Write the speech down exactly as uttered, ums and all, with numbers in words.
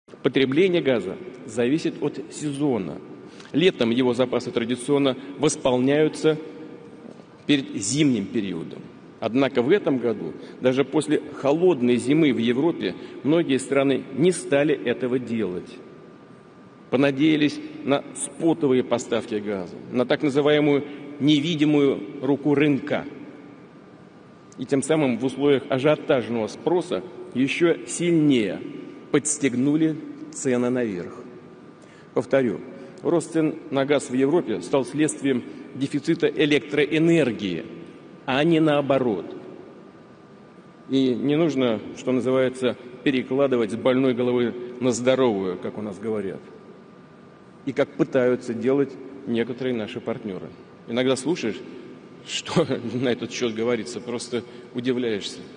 Потребление газа зависит от сезона. Летом его запасы традиционно восполняются перед зимним периодом. Однако в этом году, даже после холодной зимы в Европе, многие страны не стали этого делать. Понадеялись на спотовые поставки газа, на так называемую невидимую руку рынка. И тем самым в условиях ажиотажного спроса еще сильнее подстегнули цены наверх. Повторю, рост цен на газ в Европе стал следствием дефицита электроэнергии, а не наоборот. И не нужно, что называется, перекладывать с больной головы на здоровую, как у нас говорят. И как пытаются делать некоторые наши партнеры. Иногда слушаешь, что на этот счет говорится, просто удивляешься.